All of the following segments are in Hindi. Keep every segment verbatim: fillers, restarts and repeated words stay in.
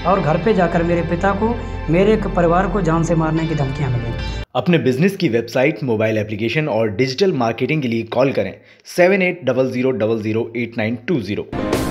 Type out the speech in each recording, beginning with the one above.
और घर पे जाकर मेरे पिता को, मेरे परिवार को जान से मारने की धमकियां मिली। अपने बिजनेस की वेबसाइट, मोबाइल एप्लीकेशन और डिजिटल मार्केटिंग के लिए कॉल करें seven eight double zero double zero eight nine two zero.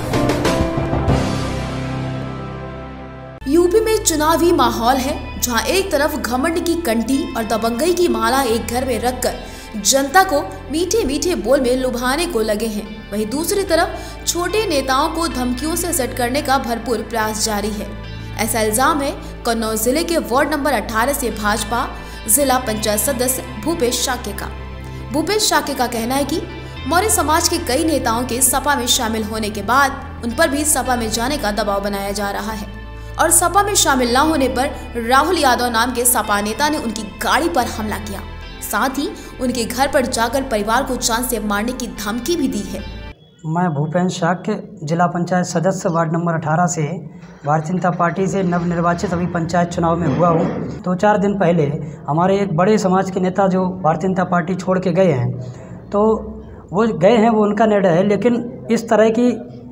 UP में चुनावी माहौल है, जहां एक तरफ घमंड की कंठी और दबंगई की माला एक घर में रखकर जनता को मीठे मीठे बोल में लुभाने को लगे हैं, वहीं दूसरी तरफ छोटे नेताओं को धमकियों से सेट करने का भरपूर प्रयास जारी है। ऐसा इल्जाम है कन्नौज जिले के वार्ड नंबर अठारह से भाजपा जिला पंचायत सदस्य भूपेश शाक्य का। भूपेश शाक्य का कहना है कि मौर्य समाज के कई नेताओं के सपा में शामिल होने के बाद उन पर भी सपा में जाने का दबाव बनाया जा रहा है और सपा में शामिल न होने पर राहुल यादव नाम के सपा नेता ने उनकी गाड़ी पर हमला किया, साथ ही उनके घर पर जाकर परिवार को जान से मारने की धमकी भी दी है। मैं भूपेश शाक्य, जिला पंचायत सदस्य वार्ड नंबर अठारह से भारतीय जनता पार्टी से नवनिर्वाचित अभी पंचायत चुनाव में हुआ हूँ। दो चार दिन पहले हमारे एक बड़े समाज के नेता जो भारतीय जनता पार्टी छोड़ के गए हैं, तो वो गए हैं, वो उनका निर्णय है, लेकिन इस तरह की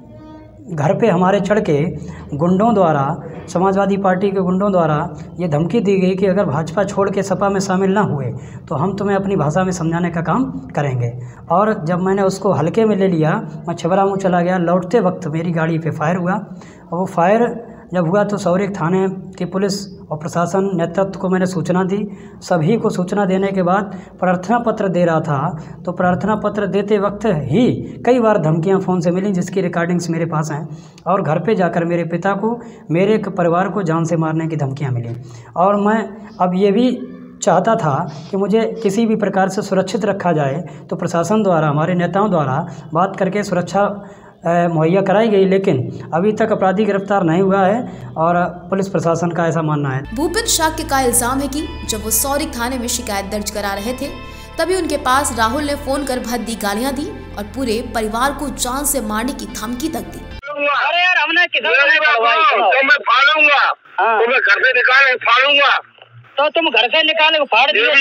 घर पे हमारे चढ़ के गुंडों द्वारा, समाजवादी पार्टी के गुंडों द्वारा ये धमकी दी गई कि अगर भाजपा छोड़ के सपा में शामिल ना हुए तो हम तुम्हें अपनी भाषा में समझाने का काम करेंगे। और जब मैंने उसको हल्के में ले लिया, मैं छिबरामऊ चला गया, लौटते वक्त मेरी गाड़ी पे फायर हुआ और वो फायर जब हुआ तो सौरिक थाने की पुलिस और प्रशासन नेतृत्व को मैंने सूचना दी। सभी को सूचना देने के बाद प्रार्थना पत्र दे रहा था, तो प्रार्थना पत्र देते वक्त ही कई बार धमकियां फ़ोन से मिली, जिसकी रिकॉर्डिंग्स मेरे पास हैं, और घर पे जाकर मेरे पिता को, मेरे परिवार को जान से मारने की धमकियां मिली। और मैं अब ये भी चाहता था कि मुझे किसी भी प्रकार से सुरक्षित रखा जाए, तो प्रशासन द्वारा, हमारे नेताओं द्वारा बात करके सुरक्षा मुहैया कराई गई, लेकिन अभी तक अपराधी गिरफ्तार नहीं हुआ है और पुलिस प्रशासन का ऐसा मानना है। भूपेश शाक्य का इल्जाम है कि जब वो सौरिक थाने में शिकायत दर्ज करा रहे थे, तभी उनके पास राहुल ने फोन कर भद्दी गालियां दी और पूरे परिवार को जान से मारने की धमकी तक दी। अरे यार, हमने किधर तो मैं फाड़ूंगा, तो मैं घर से निकाल फाड़ूंगा, तो तुम घर से निकाले फाड़ दियो,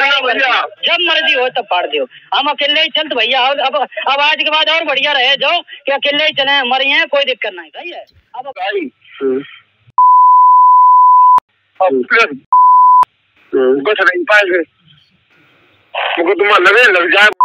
जब मर्जी हो तब फाड़ दियो। हम अकेले ही चलते भैया, अब अब आज के बाद और बढ़िया रहे जो कि अकेले ही चले, मरी हैं, कोई दिक्कत नहीं भाई है। अब कुछ नहीं पाएंगे, तुम्हारा लगे लग जाए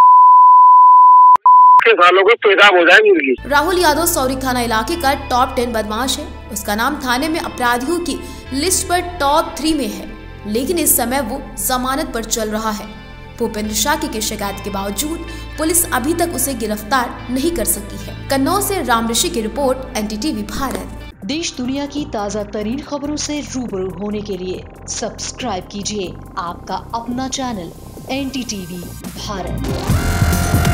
के सालों को पेशाब हो जाएंगे। राहुल यादव सौरिक थाना इलाके का टॉप टेन बदमाश है। उसका नाम थाने में अपराधियों की लिस्ट पर टॉप थ्री में है, लेकिन इस समय वो जमानत पर चल रहा है। भूपेश शाक्य की शिकायत के बावजूद पुलिस अभी तक उसे गिरफ्तार नहीं कर सकी है। कन्नौज से राम ऋषि की रिपोर्ट, एनडीटीवी भारत। देश दुनिया की ताज़ा तरीन खबरों से रूबरू होने के लिए सब्सक्राइब कीजिए आपका अपना चैनल एनडीटीवी भारत।